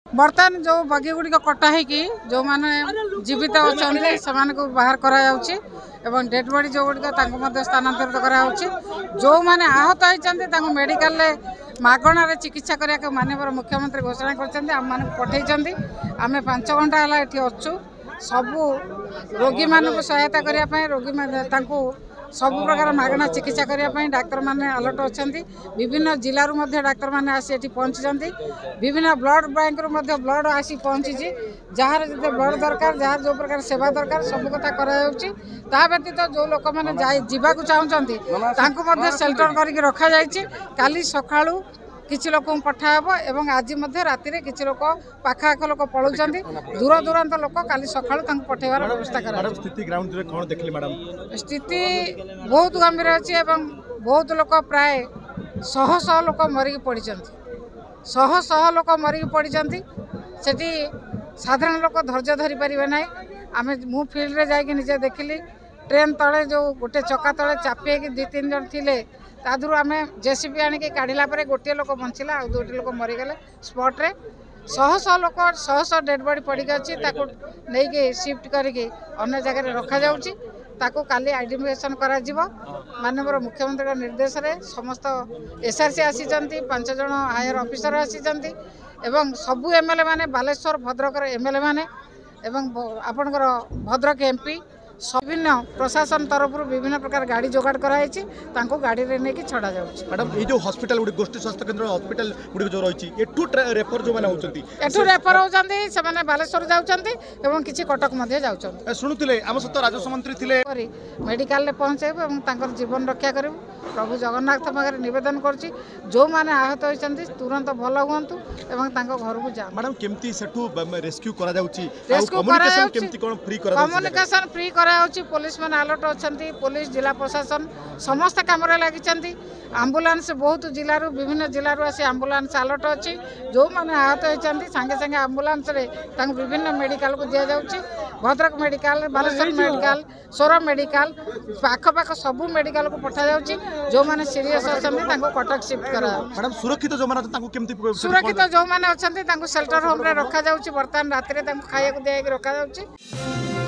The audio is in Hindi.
बर्तमान जो बगी गुड़िक कटा होगी जो मैंने जीवित अच्छा से बाहर कर डेड बॉडी जो गुड़िक स्थानांतरित कर जो मैंने आहत होती मेडिकल मागणार चिकित्सा करने को माननीय मुख्यमंत्री घोषणा कर पठे आम 5 घंटा है ये अच्छु सबू रोगी मानक सहायता करने रोगी सब प्रकार मागणा चिकित्सा करने डाक्तर मैंने अलर्ट अच्छा विभिन्न जिलूर डाक्तर मैंने आसी पहुँची विभिन्न ब्लड बैंक ब्लड आसी पहुँची जार जो ब्लड दरकार जार जो प्रकार सेवा दरकार सब कथा करा व्यतीत जो लोक मैंने जावाक चाहते सेल्टर करके रखा काली सका किसी लोक पठाब एवं आज राति किसी लोक पाखाख लोक पलाऊँ दूर दूरांत लोक काली सका पठेबार व्यवस्था कर स्थिति बहुत गंभीर अच्छी बहुत लोक प्राय शह शह लोक मरिक पड़ी शह लोक मरिक पड़ी सेठी साधारण लोक धैर्य धरी पारे ना आम मु फील्ड रे जाके निजे देखिली ट्रेन तले जो गोटे चक्का तले चापी 2-3 जन थिले तादुरु आम जेसीबी आनिक काढ़ला गोटे लोक बंचला आ 2टी लोक मरीगले स्पॉट रे शह शह लोक शह डेड बॉडी पड़िक अच्छी नहीं शिफ्ट करके अन्य जगह रखा जाउची ताको काली आइडेंटिफिकेशन करा जिवो माननीय मुख्यमंत्री निर्देश रे समस्त एसआरसी आसी 5 जन हायर ऑफिसर आसी एवं सबू एमएलए माने बालेश्वर भद्रक एमएलए माने एवं आपणकर भद्रक एमपी विभिन्न प्रशासन तरफ विभिन्न प्रकार गाड़ी जोगाड़ कराई गाड़ी रे नहीं छड़ा जाउछि। मैडम ये जो हॉस्पिटल गुडी गोष्ठी स्वास्थ्य केंद्र हॉस्पिटल गुडी जो रही एठू रेफर जो माने होचंती एठू रेफर होचंती से माने बालेश्वर जाउचंती एवं किछि कटक मध्ये जाउचंती सुनुतिले हम सत्त राजस्व मंत्री थिले मेडिकल ले पहुंचेबो एवं तांकर जीवन रक्षा करिबो प्रभु जगन्नाथ पाखरे निवेदन करछि जो माने आहत होइचंती तुरंत भल हुंतु एवं तांको घर को जा। मैडम केमती सेठू रेस्क्यू करा जाउछि कम्युनिकेशन केमती कोन फ्री करा जाउछि कम्युनिकेशन फ्री करा पुलिस मैंने अलर्ट अच्छा पुलिस जिला प्रशासन समस्त कम लगी आंबुलांस बहुत जिलूर विभिन्न जिलूर आसी आंबुलांस अलर्ट अच्छी जो मैंने आहत होती सांगे सांगे आंबुलांस विभिन्न मेडिकल को दि जाऊँगी भद्रक मेडिकल बालेश्वर मेडिकल सोरम मेडिकल पाखपाख सबू मेडिकल को पठा जाऊँगी जो मैंने सीरीयस अच्छा कटक शिफ्ट करा सुरक्षित सुरक्षित जो मैंने अच्छा सेल्टर होम रे रखा जाऊँगी बर्तमान राति खाया दिया रखा जाऊँगी।